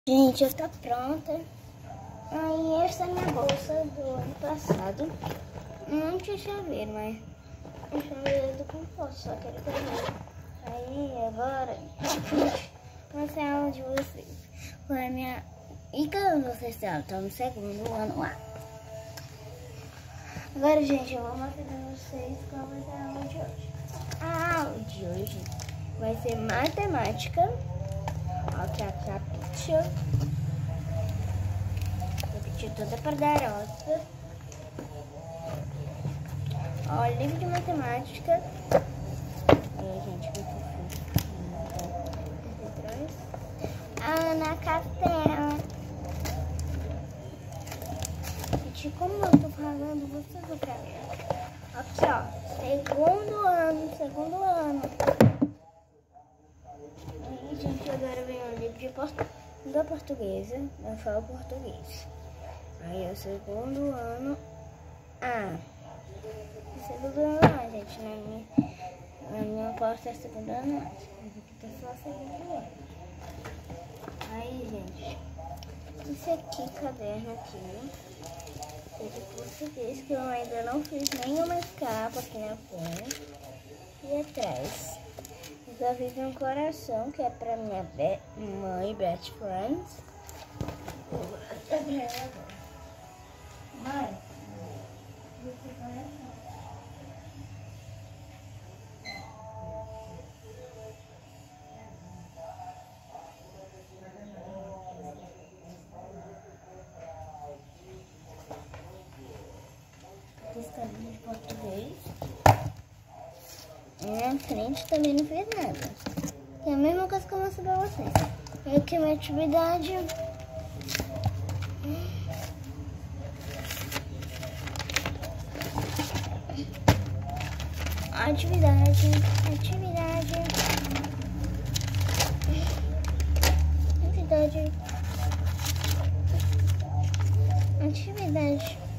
Gente, eu tô pronta. Aí essa é a minha bolsa do ano passado. Não tinha chaveiro, mas o chaveiro do composto, só que ele pegou. Aí agora vou mostrar a aula de vocês. Foi a minha. E quando vocês estão no segundo ano lá. Agora, gente, eu vou mostrar pra vocês qual vai ser a aula de hoje. A aula de hoje vai ser matemática. Outra capítulo. Repetir toda para garota. Ó, livro de matemática. Aí, gente, que Ana Castela. Gente, como eu tô falando, vocês vão pra ler. Aqui, ó. Segundo ano. Aí, gente, agora vem um livro de língua portuguesa. Eu falo português. Aí é o segundo ano. Segundo ano, gente. Na minha posta é segundo ano. Aqui tá só segundo ano. Aí, gente. Esse aqui, caderno aqui. De português, que eu ainda não fiz nenhuma capa aqui na frente. E atrás. Eu só fiz um coração, que é pra minha mãe, best friends. Mãe, esse coração. Caderno de português. E na frente também não fiz nada. É a mesma coisa que eu mostrei pra vocês. E aqui a minha atividade. Atividade.